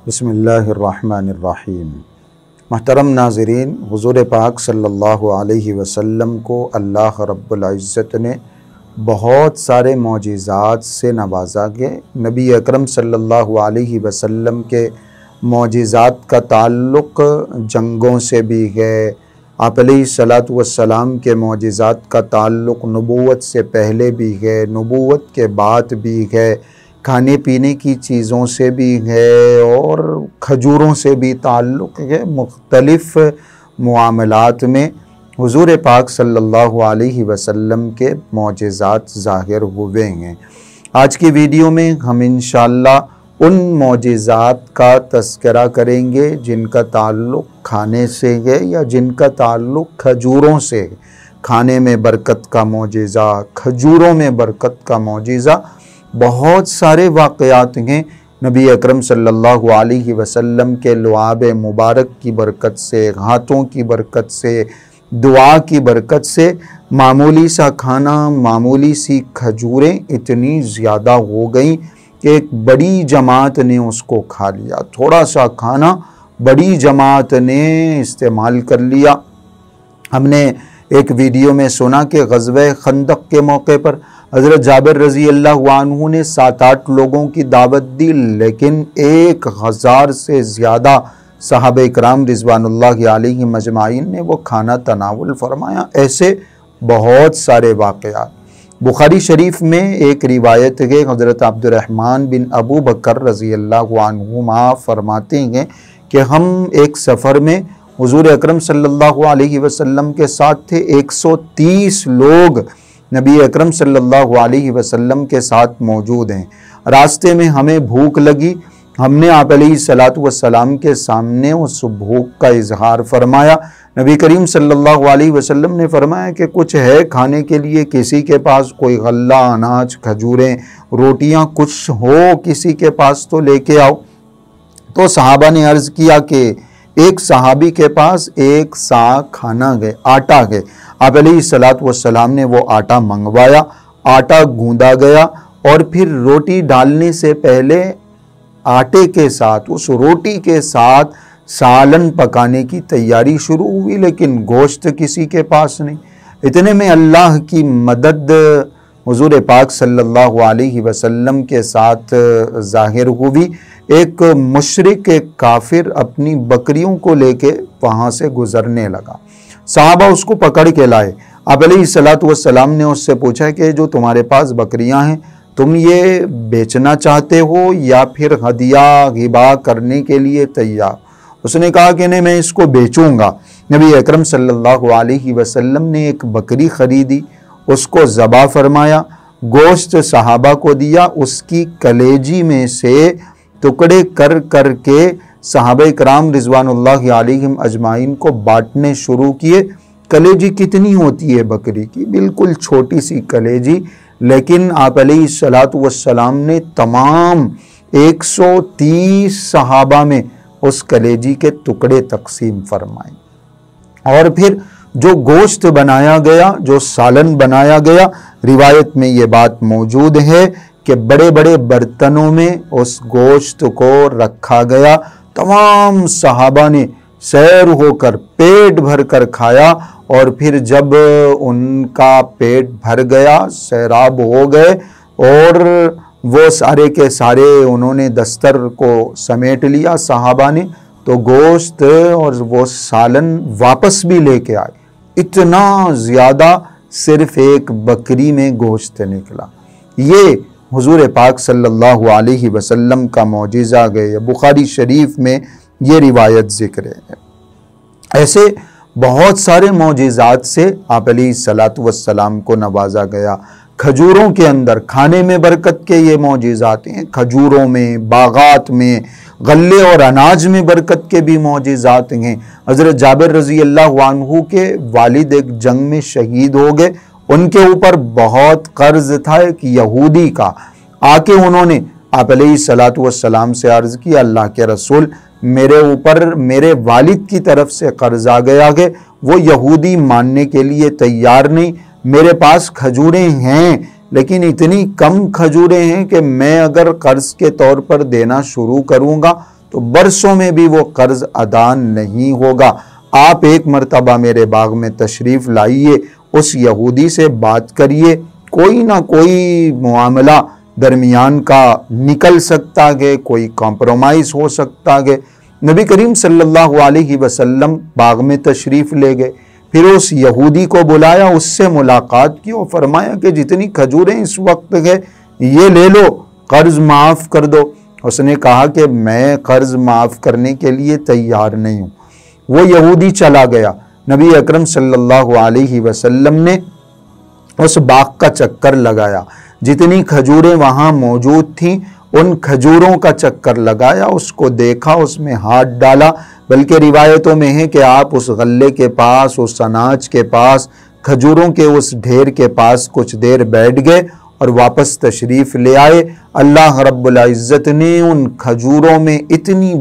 बिस्मिल्लाहिर्रहमानिर्रहीम। महतरम नाज़रीन, हुज़ूर पाक सल्लल्लाहु अलैहि वसल्लम को अल्लाह रब्बुल इज़्ज़त ने बहुत सारे मौजिज़ात से नवाजा के नबी अकरम सल्लल्लाहु अलैहि वसल्लम के मौजिज़ात का ताल्लुक़ जंगों से भी है। आप अलैहिस्सलातु वस्सलाम के मौजिज़ात का ताल्लुक़ नबूवत से पहले भी है, नबूवत के बाद भी है, खाने पीने की चीज़ों से भी है और खजूरों से भी ताल्लुक़ है। मुख्तलिफ़ मुआमलात में हुज़ूर पाक सल्लल्लाहु अलैहि वसल्लम के मौजिज़ात ज़ाहिर हुए हैं। आज की वीडियो में हम इंशाअल्लाह उन मौजिज़ात का तज़किरा करेंगे जिनका ताल्लुक़ खाने से है या जिनका ताल्लुक़ खजूरों से है। खाने में बरकत का मौजिज़ा, खजूरों में बरकत का मौजिज़ा, बहुत सारे वाक़यात हैं। नबी अकरम सल्लल्लाहु अलैहि वसल्लम के लुआब मुबारक की बरकत से, हाथों की बरकत से, दुआ की बरकत से मामूली सा खाना, मामूली सी खजूरें इतनी ज़्यादा हो गई कि एक बड़ी जमात ने उसको खा लिया। थोड़ा सा खाना बड़ी जमात ने इस्तेमाल कर लिया। हमने एक वीडियो में सुना कि ग़ज़वे खंदक के मौके पर हज़रत जाबिर रज़ी अल्लाहु अन्हु ने 7-8 लोगों की दावत दी, लेकिन 1000 से ज़्यादा सहाबा इकराम रिज़वानुल्लाहि अलैहिम अजमाइन ने वो खाना तनावुल फरमाया। ऐसे बहुत सारे वाक़यात बुखारी शरीफ में एक रिवायत है। हज़रत अब्दुर्रहमान बिन अबू बकर रज़ी अल्लाहु अन्हुमा फरमाते हैं कि हम एक सफ़र में हुज़ूर अकरम सल्लल्लाहु अलैहि वसल्लम के साथ थे। 130 लोग नबी अकरम सल्लल्लाहु अलैहि वसल्लम के साथ मौजूद हैं। रास्ते में हमें भूख लगी। हमने आप अलैहिस्सलातु वस्सलाम के सामने उस भूख का इजहार फरमाया। नबी करीम सल्लल्लाहु अलैहि वसल्लम ने फरमाया कि कुछ है खाने के लिए, किसी के पास कोई गल्ला, अनाज, खजूरें, रोटियां कुछ हो किसी के पास तो लेके आओ। तो सहाबा ने अर्ज़ किया कि एक सहाबी के पास एक सा खाना है, आटा है। आप अलैहिस्सलातु वस्सलाम ने वो आटा मंगवाया, आटा गूंदा गया और फिर रोटी डालने से पहले आटे के साथ, उस रोटी के साथ सालन पकाने की तैयारी शुरू हुई, लेकिन गोश्त किसी के पास नहीं। इतने में अल्लाह की मदद हुज़ूर पाक सल्लल्लाहु अलैहि वसल्लम के साथ ज़ाहिर हुई। एक मुशरिक, एक काफिर अपनी बकरियों को लेके वहाँ से गुज़रने लगा। साहबा उसको पकड़ के लाए। आप अलैहिस्सलातु वस्सलाम ने उससे पूछा कि जो तुम्हारे पास बकरियां हैं, तुम ये बेचना चाहते हो या फिर हदिया हिबा करने के लिए तैयार? उसने कहा कि नहीं, मैं इसको बेचूंगा। नबी अकरम सल्लल्लाहु अलैहि वसल्लम ने एक बकरी ख़रीदी, उसको ज़बा फरमाया, गोश्त सहाबा को दिया, उसकी कलेजी में से टुकड़े कर कर के सहाबा इकराम रिज़वानुल्लाहि अलैहिम अजमाइन को बांटने शुरू किए। कलेजी कितनी होती है बकरी की? बिल्कुल छोटी सी कलेजी, लेकिन आप अलैहिस्सलातु वस्सलाम ने तमाम 130 सहाबा में उस कलेजी के टुकड़े तकसीम फरमाए। और फिर जो गोश्त बनाया गया, जो सालन बनाया गया, रिवायत में ये बात मौजूद है कि बड़े बड़े बर्तनों में उस गोश्त को रखा गया। तमाम सहाबा ने सैर होकर पेट भर कर खाया और फिर जब उनका पेट भर गया, सैराब हो गए और वो सारे के सारे उन्होंने दस्तर को समेट लिया सहाबा ने, तो गोश्त और वो सालन वापस भी लेके आए। इतना ज़्यादा सिर्फ एक बकरी में गोश्त निकला। ये हुज़ूर पाक सल्लल्लाहु अलैहि वसल्लम का मौजिज़ा गए। बुखारी शरीफ में ये रिवायत ज़िक्र है। ऐसे बहुत सारे मौजिज़ात से आप अलैहिस्सलातु वस्सलाम को नवाजा गया। खजूरों के अंदर खाने में बरकत के ये मौजिज़ात हैं। खजूरों में, बागात में, गल्ले और अनाज में बरकत के भी मौजिज़ात हैं। हज़रत जाबिर रज़ी अल्लाहु अन्हु के वालिद एक जंग में शहीद हो गए। उनके ऊपर बहुत कर्ज था एक यहूदी का। आके उन्होंने आप अलैहिस्सलातु वस्सलाम से अर्ज़ किया, अल्लाह के रसूल, मेरे ऊपर मेरे वालिद की तरफ से कर्ज आ गया है, वो यहूदी मानने के लिए तैयार नहीं। मेरे पास खजूरें हैं, लेकिन इतनी कम खजूरें हैं कि मैं अगर कर्ज के तौर पर देना शुरू करूँगा तो बरसों में भी वो कर्ज अदा नहीं होगा। आप एक मर्तबा मेरे बाग में तशरीफ़ लाइए, उस यहूदी से बात करिए, कोई ना कोई मामला दरमियान का निकल सकता है, कोई कॉम्प्रोमाइज़ हो सकता है। नबी करीम सल्लल्लाहु अलैहि वसल्लम बाग में तशरीफ़ ले गए, फिर उस यहूदी को बुलाया, उससे मुलाकात की और फरमाया कि जितनी खजूरें इस वक्त है ये ले लो, कर्ज माफ़ कर दो। उसने कहा कि मैं कर्ज माफ़ करने के लिए तैयार नहीं हूँ। वो यहूदी चला गया। नबी अकरम सल्लल्लाहु अलैहि वसल्लम ने उस बाग का चक्कर लगाया, जितनी खजूरें वहाँ मौजूद थीं उन खजूरों का चक्कर लगाया, उसको देखा, उसमें हाथ डाला। बल्कि रिवायतों में है कि आप उस गल्ले के पास, उस अनाज के पास, खजूरों के उस ढेर के पास कुछ देर बैठ गए और वापस तशरीफ़ ले आए। अल्लाह रब्बुल इज़्ज़त ने उन खजूरों में इतनी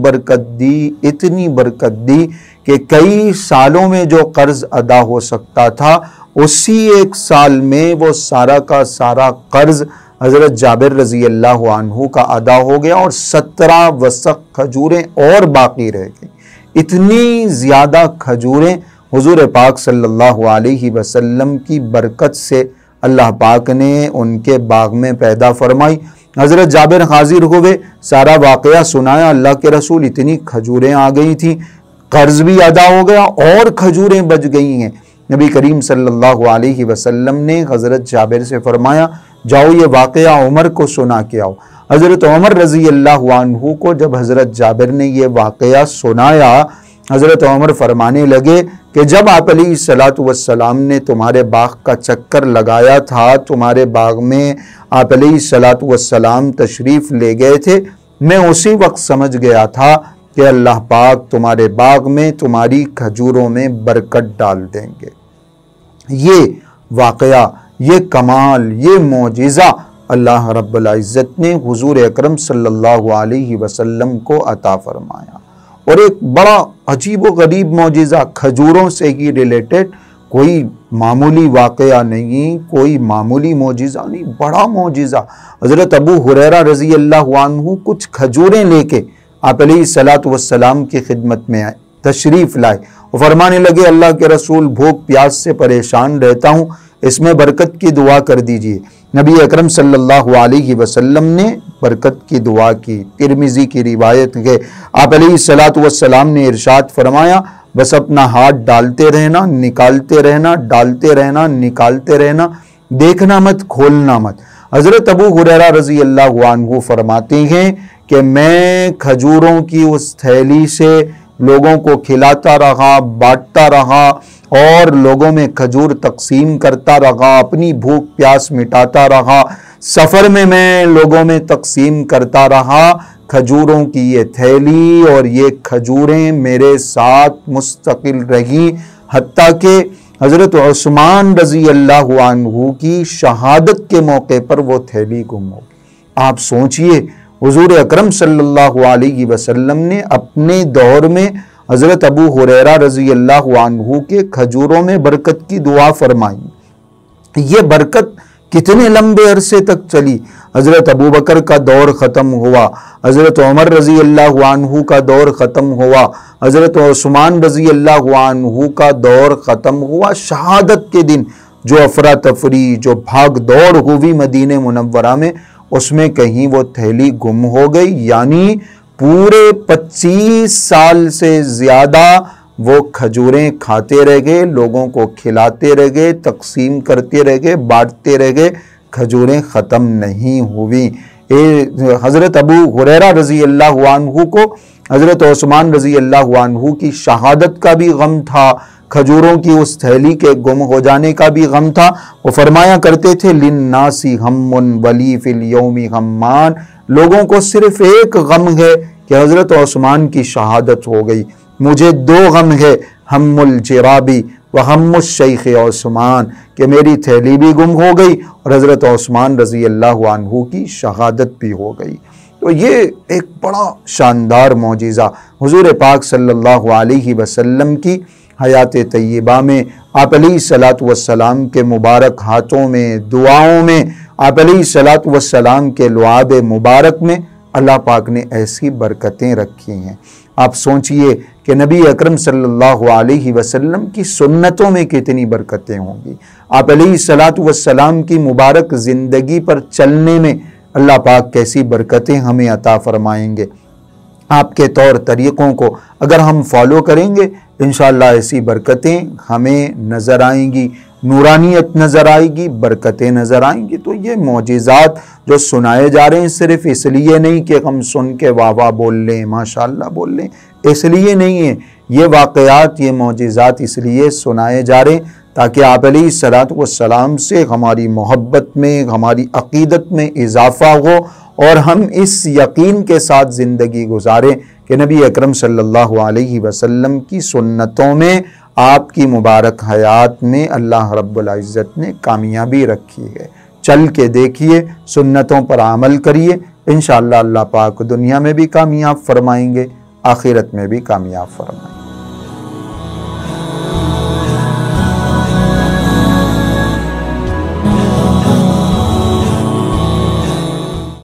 बरकत दी कि कई सालों में जो कर्ज अदा हो सकता था, उसी एक साल में वो सारा का सारा कर्ज हज़रत जाबिर रज़ी अल्लाह अन्हु का अदा हो गया और 17 वसक़ खजूरें और बाकी रह गई। इतनी ज़्यादा खजूरें हुज़ूर पाक सल्लल्लाहु अलैहि वसल्लम की बरकत से अल्लाह पाक ने उनके बाग में पैदा फरमाई। हज़रत जाबिर हाजिर हुए, सारा वाक़या सुनाया, अल्लाह के रसूल इतनी खजूरें आ गई थी, कर्ज भी अदा हो गया और खजूरें बच गई हैं। नबी करीम सल्लल्लाहु अलैहि वसल्लम ने हज़रत जाबिर से फरमाया, जाओ ये वाक़या उमर को सुना के आओ। हज़रत उमर रज़ी अल्लाह अन्हु को जब हज़रत जाबिर ने ये वाक़या सुनाया, हज़रत उमर फरमाने लगे कि जब आप अलैहिस्सलातु वस्सलाम ने तुम्हारे बाग का चक्कर लगाया था, तुम्हारे बाग में आप अलैहिस्सलातु वस्सलाम तशरीफ़ ले गए थे, मैं उसी वक्त समझ गया था कि अल्लाह पाक तुम्हारे बाग में, तुम्हारी खजूरों में बरकत डाल देंगे। ये वाक़या, ये कमाल, ये मौजिज़ा अल्लाह रब्बुल इज़्ज़त ने हुज़ूर अकरम सल्लल्लाहु अलैहि वसल्लम को अता फरमाया। और एक बड़ा अजीब व गरीब मौजिज़ा, खजूरों से ही रिलेटेड, कोई मामूली वाक़या नहीं, कोई मामूली मौजिज़ा नहीं, बड़ा मौजिज़ा। हज़रत अबू हुरैरा रज़ी अल्लाहु अन्हु कुछ खजूरें लेके आप अलैहिस्सलातु वस्सलाम की खिदमत में आए, तशरीफ़ लाए और फरमाने लगे, अल्लाह के रसूल भूख प्यास से परेशान रहता हूँ, इसमें बरकत की दुआ कर दीजिए। नबी अकरम सल्लल्लाहु अलैहि वसल्लम ने बरकत की दुआ की। तिरमिज़ी की रिवायत है, आप अलैहिस्सलातु वस्सलाम ने इरशाद फरमाया, बस अपना हाथ डालते रहना, निकालते रहना, डालते रहना, निकालते रहना, देखना मत, खोलना मत। हज़रत अबू हुरैरा रज़ी अल्लाहु अन्हु फरमाते हैं कि मैं खजूरों की उस थैली से लोगों को खिलाता रहा, बांटता रहा और लोगों में खजूर तकसीम करता रहा, अपनी भूख प्यास मिटाता रहा। सफ़र में मैं लोगों में तकसीम करता रहा। खजूरों की ये थैली और ये खजूरें मेरे साथ मुस्तकिल रही, हत्ता कि हज़रत उस्मान रज़ी अल्लाहु अन्हु की शहादत के मौके पर वो थैली गुम हो। आप सोचिए, हुज़ूर अकरम सल्लल्लाहु अलैहि वसल्लम ने अपने दौर में हज़रत अबू हुरैरा रज़ी अल्लाहु अन्हु के खजूरों में बरकत की दुआ फरमाई। ये बरकत कितने लंबे अरसे तक चली। हज़रत अबू बकर का दौर ख़त्म हुआ, हज़रत उमर रज़ी अल्लाहु अन्हु का दौर ख़त्म हुआ, हज़रत उस्मान रज़ी अल्लाहु अन्हु का दौर ख़त्म हुआ। शहादत के दिन जो अफरा तफरी, जो भाग दौड़ हुई मदीने मुनव्वरा में, उसमें कहीं वो थैली गुम हो गई। यानी पूरे 25 साल से ज़्यादा वो खजूरें खाते रह गए, लोगों को खिलाते रह गए, तकसीम करते रह गए, बांटते रह गए, खजूरें ख़त्म नहीं हुई। हज़रत अबू हुरैरा रज़ी अल्लाहु अन्हु को हज़रत उस्मान रज़ी अल्लाहु अन्हु की शहादत का भी गम था, खजूरों की उस थैली के गुम हो जाने का भी गम था। वो फरमाया करते थे, लिन्नासी गम्मुन वली फिल यौमी गम्मान, लोगों को सिर्फ एक गम है कि हज़रत उस्मान की शहादत हो गई, मुझे दो गम है, हम्मुल जिराबी व हम्मुश शैख़ उस्मान, कि मेरी थैली भी गुम हो गई और हज़रत उस्मान रज़ी अल्लाहु अन्हु की शहादत भी हो गई। तो ये एक बड़ा शानदार मौजिज़ा हुज़ूर पाक सल्लल्लाहु अलैहि वसल्लम की हयात तय्यबा में, आप अलैहिस्सलातु वस्सलाम के मुबारक हाथों में, दुआओं में, आप अलैहिस्सलातु वस्सलाम के लुआब मुबारक में अल्लाह पाक ने ऐसी बरकतें रखी हैं। आप सोचिए कि नबी अकरम सल्लल्लाहु अलैहि वसल्लम की सुन्नतों में कितनी बरकतें होंगी। आप अलैहिस्सलातु वस्सलाम की मुबारक ज़िंदगी पर चलने में अल्लाह पाक कैसी बरकतें हमें अता फरमाएंगे। आपके तौर तरीक़ों को अगर हम फॉलो करेंगे इंशाअल्लाह ऐसी बरकतें हमें नज़र आएंगी, नूरानियत नज़र आएगी, बरकतें नज़र आएंगी। तो ये मौजिज़ात जो सुनाए जा रहे हैं सिर्फ़ इसलिए नहीं कि हम सुन के वाह वाह बोल लें, माशाअल्लाह बोल लें, इसलिए नहीं है। ये वाक़यात, ये मौजिज़ात इसलिए सुनाए जा रहे हैं ताकि आप अलैहिस्सलातु वस्सलाम से हमारी मोहब्बत में, हमारी अक़ीदत में इजाफ़ा हो और हम इस यकीन के साथ ज़िंदगी गुजारें कि नबी अकरम सल्लल्लाहु अलैहि वसल्लम की सुन्नतों में, आपकी मुबारक हयात में अल्लाह रब्बुल इज़्ज़त ने कामयाबी रखी है। चल के देखिए, सुन्नतों पर अमल करिए, इंशाअल्लाह अल्लाह पाक दुनिया में भी कामयाब फरमाएंगे, आखिरत में भी कामयाब फरमाएंगे।